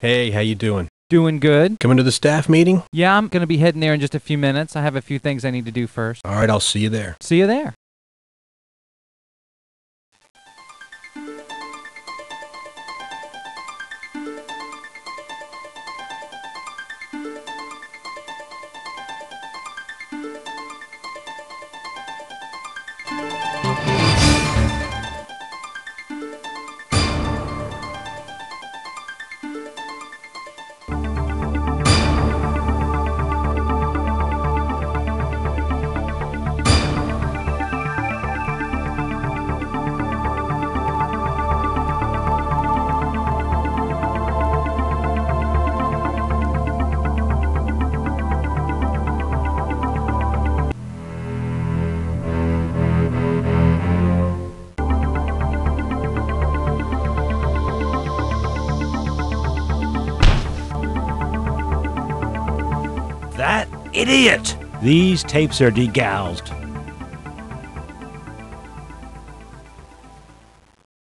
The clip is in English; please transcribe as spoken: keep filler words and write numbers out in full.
Hey, how you doing? Doing good. Coming to the staff meeting? Yeah, I'm going to be heading there in just a few minutes. I have a few things I need to do first. All right, I'll see you there. See you there. That idiot! These tapes are degoused.